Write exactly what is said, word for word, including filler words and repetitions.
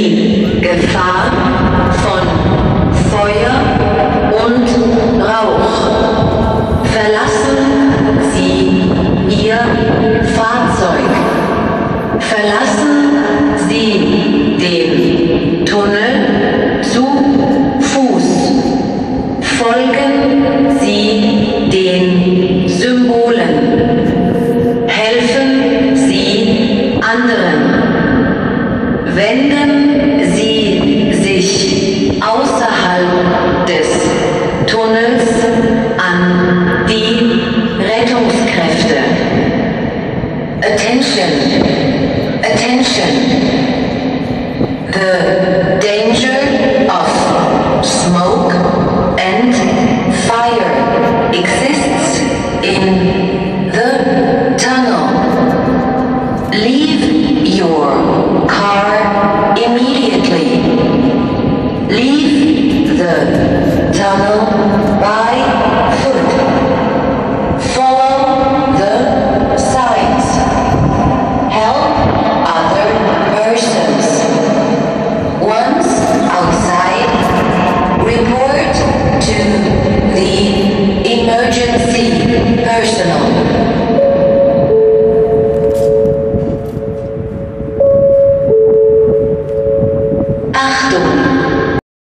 die Gefahr von Feuer und Rauch. Verlassen Sie Ihr Fahrzeug. Verlassen Sie den Tunnel zu Fuß. Folgen Sie den Symbolen. Helfen Sie anderen. Wenden Sie sich außerhalb des Tunnels an die Rettungskräfte. Attention, attention. The danger of smoke and fire exists in the tunnel. Leave your car immediately. Leave the tunnel by foot. Follow the signs. Help other persons. Once outside, report to the emergency personnel.